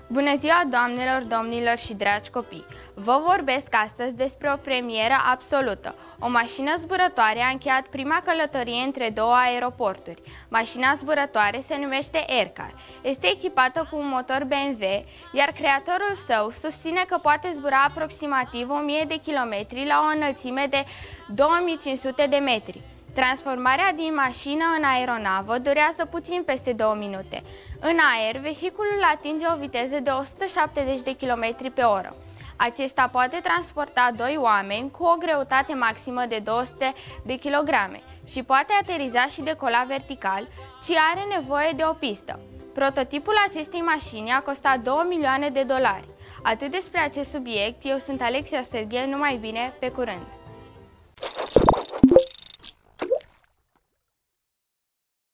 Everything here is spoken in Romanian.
Bună ziua, doamnelor, domnilor și dragi copii! Vă vorbesc astăzi despre o premieră absolută. O mașină zburătoare a încheiat prima călătorie între două aeroporturi. Mașina zburătoare se numește Aircar. Este echipată cu un motor BMW, iar creatorul său susține că poate zbura aproximativ 1000 de kilometri la o înălțime de 2500 de metri. Transformarea din mașină în aeronavă durează puțin peste 2 minute. În aer, vehiculul atinge o viteză de 170 de km pe oră. Acesta poate transporta 2 oameni cu o greutate maximă de 200 de kg și poate ateriza și decola vertical, ci are nevoie de o pistă. Prototipul acestei mașini a costat 2 milioane de dolari. Atât despre acest subiect, eu sunt Alexia Serghei, numai bine, pe curând!